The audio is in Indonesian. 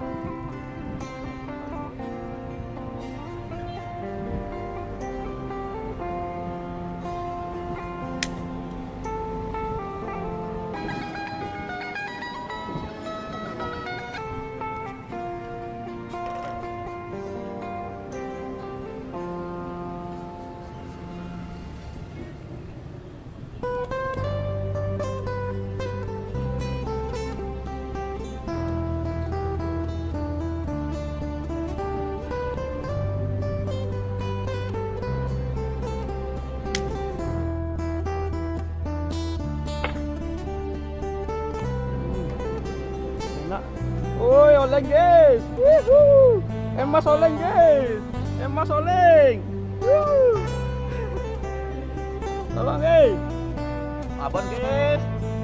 Woi, oleng guys. Wuhu. Emas oleng guys. Emas oleng. Wuh. Tolong guys. Abon guys.